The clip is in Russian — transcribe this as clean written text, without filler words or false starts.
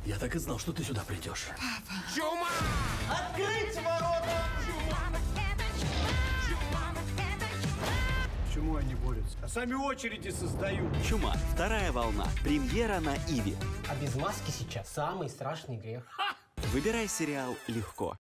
Я так и знал, что ты сюда придешь. Чума! Открыть ворота! Почему они борются? А сами очереди создают. «Чума. Вторая волна». Премьера на Иви. А без маски сейчас самый страшный грех. Выбирай сериал легко.